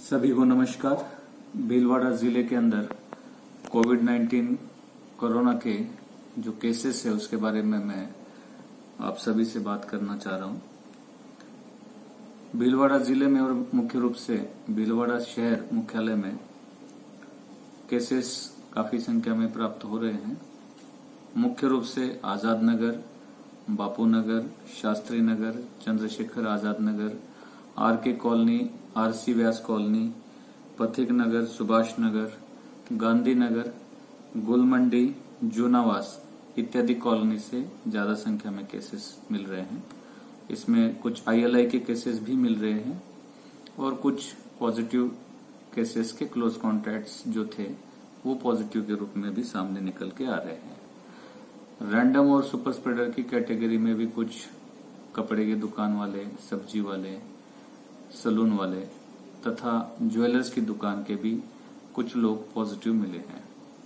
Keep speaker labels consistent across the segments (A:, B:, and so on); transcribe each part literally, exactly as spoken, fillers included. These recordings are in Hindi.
A: सभी को नमस्कार। भीलवाड़ा जिले के अंदर कोविड नाइन्टीन कोरोना के जो केसेस है उसके बारे में मैं आप सभी से बात करना चाह रहा हूं। भीलवाड़ा जिले में और मुख्य रूप से भीलवाड़ा शहर मुख्यालय में केसेस काफी संख्या में प्राप्त हो रहे हैं। मुख्य रूप से Azad Nagar, Bapu Nagar, Shastri Nagar, Chandrashekhar Azad Nagar, R K colony, R C Vyas colony, Pathik Nagar, Subhash Nagar, Gandhi Nagar, Gulmandi, जूनावास इत्यादि कॉलोनी से ज्यादा संख्या में केसेस मिल रहे हैं। इसमें कुछ आई एल आई के केसेस भी मिल रहे हैं और कुछ पॉजिटिव केसेस के क्लोज कॉन्टैक्ट्स जो थे वो पॉजिटिव के रूप में भी सामने निकल के आ रहे हैं। रैंडम और सुपर स्प्रेडर की कैटेगरी में भी कुछ कपड़े की दुकान वाले, सब्जी वाले, सलून वाले तथा ज्वेलर्स की दुकान के भी कुछ लोग पॉजिटिव मिले हैं।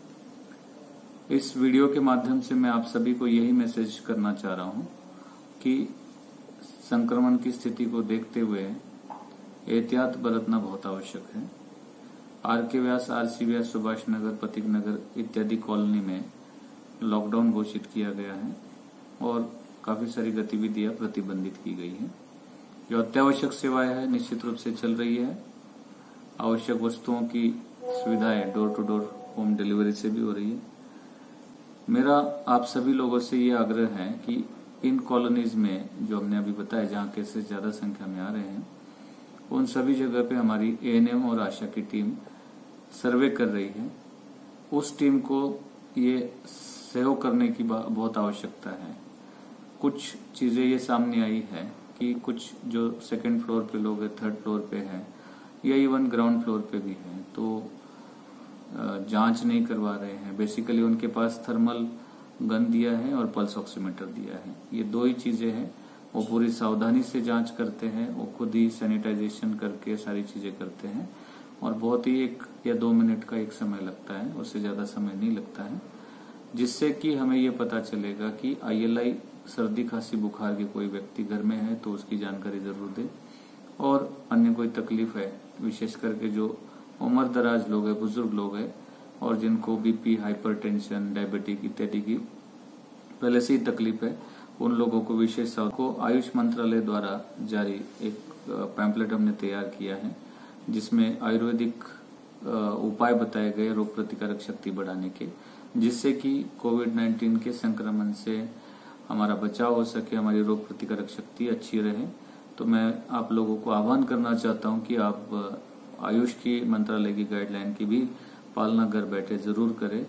A: इस वीडियो के माध्यम से मैं आप सभी को यही मैसेज करना चाह रहा हूं कि संक्रमण की स्थिति को देखते हुए एहतियात बरतना बहुत आवश्यक है। आर के व्यास, आर सी व्यास, सुभाष नगर, पथिक नगर इत्यादि कॉलोनी में लॉकडाउन घोषित किया गया है और काफी सारी गतिविधियां प्रतिबंधित की गई हैं। जो अत्यावश्यक सेवाएं है निश्चित रूप से चल रही है। आवश्यक वस्तुओं की सुविधाएं door to door home delivery से भी हो रही है। मेरा आप सभी लोगों से ये आग्रह है कि इन कॉलोनीज में जो हमने अभी बताया जहां केसेस ज्यादा संख्या में आ रहे हैं उन सभी जगह पे हमारी ए एन एम और आशा की टीम सर्वे कर रही है। उस टीम को ये सहयोग करने की बहुत आवश्यकता है। कुछ चीजें ये सामने आई है कि कुछ जो सेकंड फ्लोर पे लोग हैं, थर्ड फ्लोर पे हैं या इवन ग्राउंड फ्लोर पे भी हैं तो जांच नहीं करवा रहे हैं। बेसिकली उनके पास थर्मल गन दिया है और पल्स ऑक्सीमीटर दिया है। ये दो ही चीजें हैं। वो पूरी सावधानी से जांच करते हैं, वो खुद ही सैनिटाइजेशन करके सारी चीजें करते हैं और बहुत ही एक या दो मिनट का एक समय लगता है, उससे ज्यादा समय नहीं लगता है, जिससे कि हमें ये पता चलेगा कि आई एल आई सर्दी खांसी बुखार के कोई व्यक्ति घर में है तो उसकी जानकारी जरूर दे और अन्य कोई तकलीफ है, विशेष करके जो उम्र दराज लोग हैं, बुजुर्ग लोग हैं और जिनको बीपी, हाइपरटेंशन, डायबिटिक इत्यादि की पहले से ही तकलीफ है, उन लोगों को विशेष को आयुष मंत्रालय द्वारा जारी एक पैम्पलेट हमने तैयार किया है जिसमें आयुर्वेदिक उपाय बताए गए रोग प्रतिकारक शक्ति बढ़ाने के, जिससे कि कोविड नाइन्टीन के संक्रमण से हमारा बचाव हो सके, हमारी रोग प्रतिकारक शक्ति अच्छी रहे। तो मैं आप लोगों को आह्वान करना चाहता हूं कि आप आयुष की मंत्रालय की गाइडलाइन की भी पालना घर बैठे जरूर करें।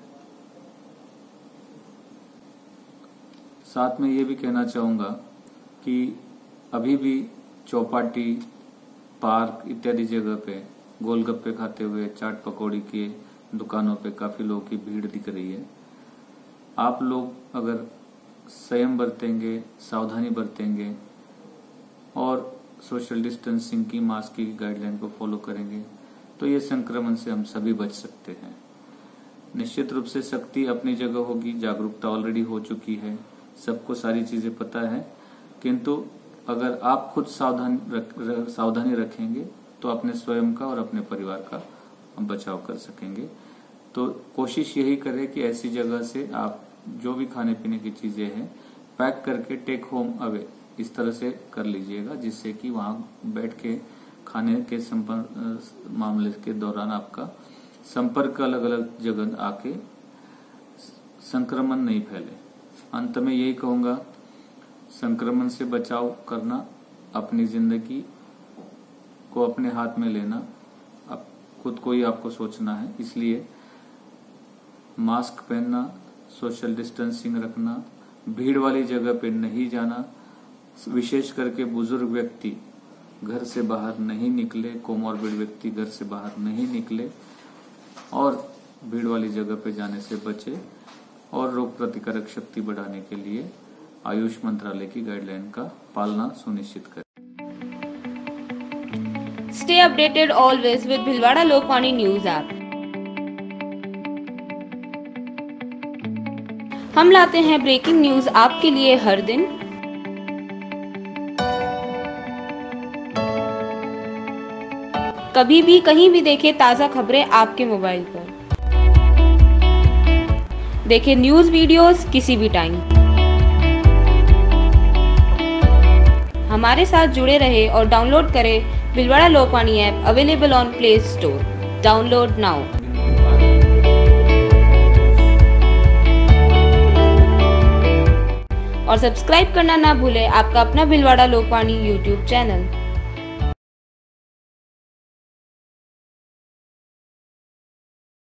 A: साथ में ये भी कहना चाहूंगा कि अभी भी चौपाटी, पार्क इत्यादि जगह पे गोलगप्पे खाते हुए, चाट पकौड़ी के दुकानों पे काफी लोगों की भीड़ दिख रही है। आप लोग अगर संयम बरतेंगे, सावधानी बरतेंगे और सोशल डिस्टेंसिंग की, मास्क की गाइडलाइन को फॉलो करेंगे तो ये संक्रमण से हम सभी बच सकते हैं। निश्चित रूप से सख्ती अपनी जगह होगी, जागरूकता ऑलरेडी हो चुकी है, सबको सारी चीजें पता है, किंतु अगर आप खुद सावधान रख, सावधानी रखेंगे तो अपने स्वयं का और अपने परिवार का बचाव कर सकेंगे। तो कोशिश यही करें कि ऐसी जगह से आप जो भी खाने पीने की चीजें हैं पैक करके टेक होम अवे इस तरह से कर लीजिएगा, जिससे कि वहां बैठ के खाने के संपर्क मामले के दौरान आपका संपर्क अलग अलग जगह आके संक्रमण नहीं फैले। अंत में यही कहूंगा, संक्रमण से बचाव करना, अपनी जिंदगी को अपने हाथ में लेना, अब खुद को ही आपको सोचना है। इसलिए मास्क पहनना, सोशल डिस्टेंसिंग रखना, भीड़ वाली जगह पे नहीं जाना, विशेष करके बुजुर्ग व्यक्ति घर से बाहर नहीं निकले, कोमॉर्बिड व्यक्ति घर से बाहर नहीं निकले और भीड़ वाली जगह पे जाने से बचे और रोग प्रतिकारक शक्ति बढ़ाने के लिए आयुष मंत्रालय की गाइडलाइन का पालना सुनिश्चित करें।
B: Stay updated always with Bhilwara Lokvani News app. हम लाते हैं ब्रेकिंग न्यूज आपके लिए हर दिन। कभी भी कहीं भी देखें ताज़ा खबरें आपके मोबाइल पर। देखें न्यूज़ वीडियोस किसी भी टाइम। हमारे साथ जुड़े रहे और डाउनलोड करें Bhilwara Lokvani app, available on Play Store. Download now. और सब्सक्राइब करना ना भूलें आपका अपना भीलवाड़ा लोकवाणी यूट्यूब चैनल।